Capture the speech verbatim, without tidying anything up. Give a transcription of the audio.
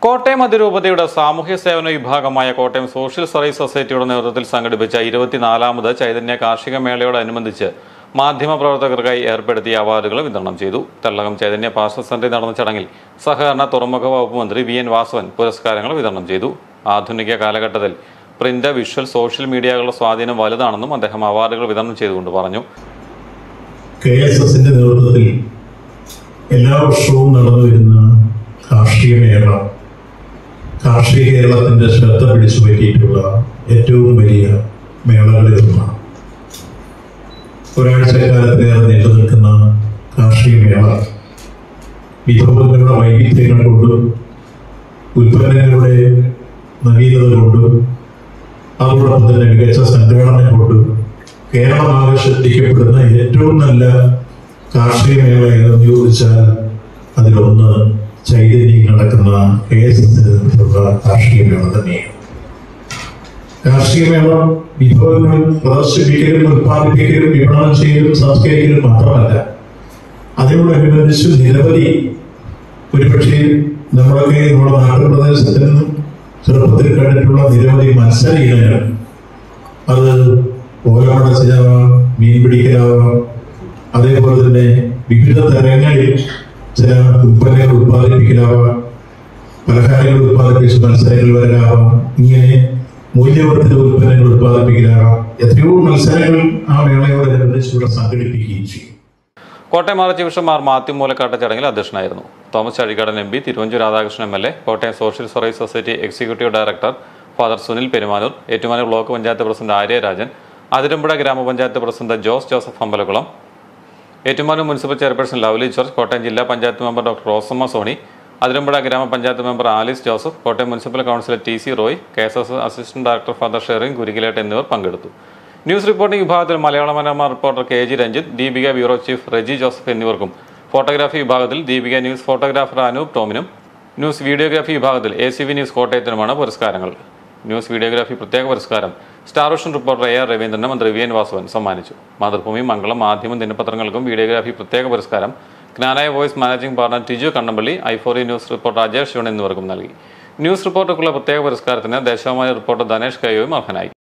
കോട്ടയം അതിരൂപതയുടെ സാമൂഹ്യ സേവന വിഭാഗമായ കോട്ടയം സോഷ്യൽ സർവീസ് സൊസൈറ്റിയുടെ നേതൃത്വത്തിൽ സംഘടിപ്പിച്ച ഇരുപത്തിനാലാമത് ചൈതന്യ കാർഷിക മേളയോടനുബന്ധിച്ച് മാധ്യമപ്രവർത്തകർക്കായി ഏർപ്പെടുത്തിയ അവാർഡുകൾ വിതരണം ചെയ്തു. തെള്ളകം ചൈതന്യ പാസ്റ്റർ സെന്ററിൽ നടന്ന ചടങ്ങിൽ സഹകരണ തുറമുഖ വകുപ്പ് മന്ത്രി വി എൻ വാസവൻ പുരസ്കാരങ്ങൾ വിതരണം ചെയ്തു. ആധുനിക കാലഘട്ടത്തിൽ പ്രിന്റ്, വിഷ്വൽ, സോഷ്യൽ മീഡിയകളുടെ സ്വാധീനം വലുതാണെന്നും അദ്ദേഹം അവാർഡുകൾ വിതരണം ചെയ്തുകൊണ്ട് പറഞ്ഞു. കെ എസ് എസിന്റെ നേതൃത്വത്തിൽ എല്ലാ വർഷവും നടന്നു വരുന്ന കാർഷിക മേള കാർഷിക കേരളത്തിന്റെ ശ്രദ്ധ പിടിച്ചു പറ്റിയിട്ടുള്ള ഏറ്റവും വലിയ മേളകളിൽ ഒന്നാണ്. ഒരാഴ്ചക്കാലത്തിലേറെ നീണ്ടു നിൽക്കുന്ന കാർഷിക മേള വിഭവങ്ങളുടെ വൈവിധ്യങ്ങൾ കൊണ്ടും ഉൽപ്പന്നങ്ങളുടെ നവീനത കൊണ്ടും അതോടൊപ്പം തന്നെ മികച്ച സംഘടന കൊണ്ടും കേരളമാകെ ശ്രദ്ധിക്കപ്പെടുന്ന ഏറ്റവും നല്ല കാർഷിക മേള ഏതെന്ന് ചോദിച്ചാൽ അതിലൊന്ന് ചൈതന്യം നടക്കുന്ന കെ എസ് എസിനുള്ള കാർഷിക മേള തന്നെയാണ്. കാർഷിക മേള വിഭവങ്ങൾ പ്രദർശിപ്പിക്കലും ഉത്പാദിപ്പിക്കലും വിപണനം ചെയ്യലും സംസ്കരിക്കലും മാത്രമല്ല, അതിനോടനുബന്ധിച്ച് നിരവധി ഒരുപക്ഷെ നമ്മളൊക്കെ നമ്മുടെ നാട്ടുപ്രദേശത്തിൽ നിന്നും ചെറുപ്പത്തിൽ കണ്ടിട്ടുള്ള നിരവധി മത്സര ഇനങ്ങൾ, അത് ഓലമടച്ചിലാവാം, മീൻ പിടിക്കലാവാം, അതേപോലെ തന്നെ വിവിധ തരങ്ങളിൽ ചില ഉൽപ്പന്നങ്ങൾ ഉത്പാദിപ്പിക്കലാവാം, പലഹാരങ്ങൾ ഉത്പാദിപ്പിച്ച് മത്സരങ്ങൾ വരാവാം, ഇങ്ങനെ മൂല്യവർദ്ധിത ഉൽപ്പന്നങ്ങൾ ഉത്പാദിപ്പിക്കലാവാം. എത്രയോ മത്സരങ്ങൾ ആ മേളയോടനുബന്ധിച്ചുകൂടെ സംഘടിപ്പിക്കുകയും ചെയ്യും. കോട്ടയം ആർച്ച് ബിഷപ്പ് മാർ മാത്യു മൂലക്കാട്ട് ചടങ്ങിൽ അധ്യക്ഷനായിരുന്നു. Thomas Chazhikadan M P, Thiruvanchoor Radhakrishnan M L A, Kottayam social service society executive director father Sunil Perumanoor, Ettumanoor block panchayat president Aryarajan, Athirampuzha grama panchayat president Jose Joseph Ambalakulam, Ettumanoor municipal chairperson Lovely George, Kottayam ജില്ലാ panchayat member doctor Rosamma Soni, Athirampuzha grama panchayat member Alice Joseph, Kottayam municipal councillor T C Roy, K S S assistant director father Sherin Kurikilett എന്നിവർ പങ്കെടുത്തു. News reporting വിഭാഗത്തിൽ Malayala Manorama reporter K G Ranjith, Deepika bureau chief Reji Joseph എന്നിവർക്കും, photography വിഭാഗത്തിൽ Deepika news photographer Anoop ടോമിനും, news videography വിഭാഗത്തിൽ A C V news കോട്ടയത്തിനുമാണ് പുരസ്കാരങ്ങൾ. ന്യൂസ് വീഡിയോഗ്രാഫി പ്രത്യേക പുരസ്കാരം star vision reporter A R രവീന്ദ്രന് മന്ത്രി വി എൻ വാസവൻ സമ്മാനിച്ചു. മാതൃഭൂമി, മംഗളം, മാധ്യമം ദിനപത്രങ്ങൾക്കും വീഡിയോഗ്രാഫി പ്രത്യേക പുരസ്കാരം Knanaya voice managing partner Tiju Kannampally, ഐഫോറി ന്യൂസ് റിപ്പോർട്ടർ അജയ് ശിവൻ എന്നിവർക്കും നൽകി. ന്യൂസ് റിപ്പോർട്ടർക്കുള്ള പ്രത്യേക പുരസ്കാരത്തിന് ദേശാഭിമാനി റിപ്പോർട്ടർ ധനേഷ് കയ്യോയും അർഹനായി.